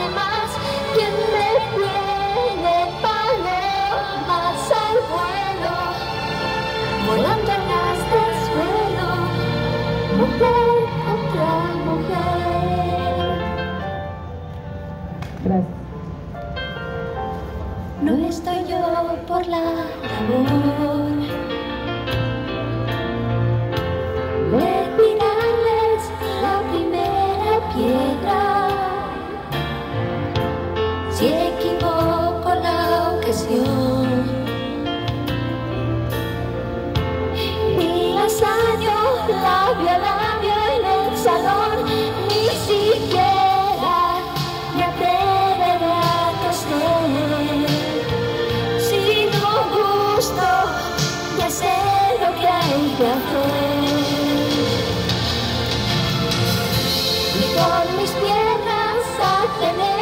demás. ¿Quién me tiene palomas al vuelo, volando en las del suelo? Mujer contra mujer. Gracias. No estoy yo por la labor de tirarles la primera piedra. Si equivoco la ocasión y las año labio a labio en el salón, ni siquiera me atreveré a toser. Sino gusto de hacer lo que hay que hacer. Y con mis piernas a tener